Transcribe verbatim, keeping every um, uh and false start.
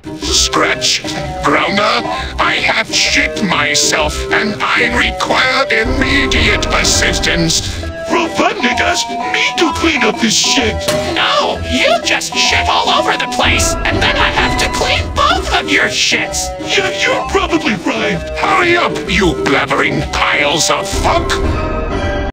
Scratch, Grounder, I have shit myself and I require immediate assistance. Robotnik asked me to clean up his shit. No, you just shit all over the place, and then I have to clean both of your shits. Yeah, you're probably right. Hurry up, you blabbering piles of funk!